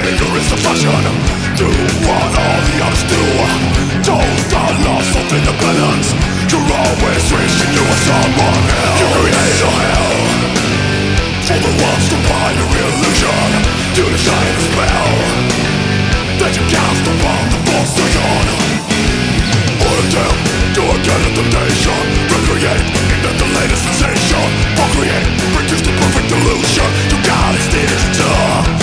Anger is the fashion. Do what all the others do. Don't got lost up in the balance. You're always wishing you were someone else. You create a hell for the ones to buy your illusion. To the shine a spell that you cast upon the false vision. Or attempt to get a temptation. Recreate into the latest sensation. Procreate, reduce to perfect illusion. You got it stitched up.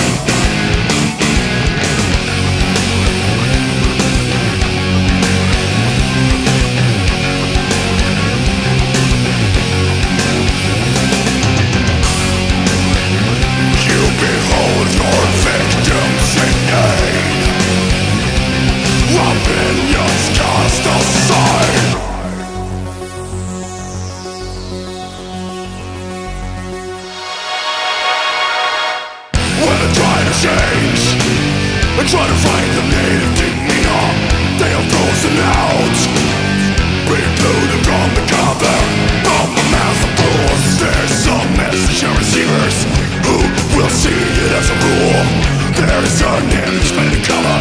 Behold your victims in need. Opinions cast aside. When I try to change and try to find the native demeanor, they are frozen out, precluded from the cover of the mass of fools. There's some message and receivers who will see it as a rule. There is an image made in color.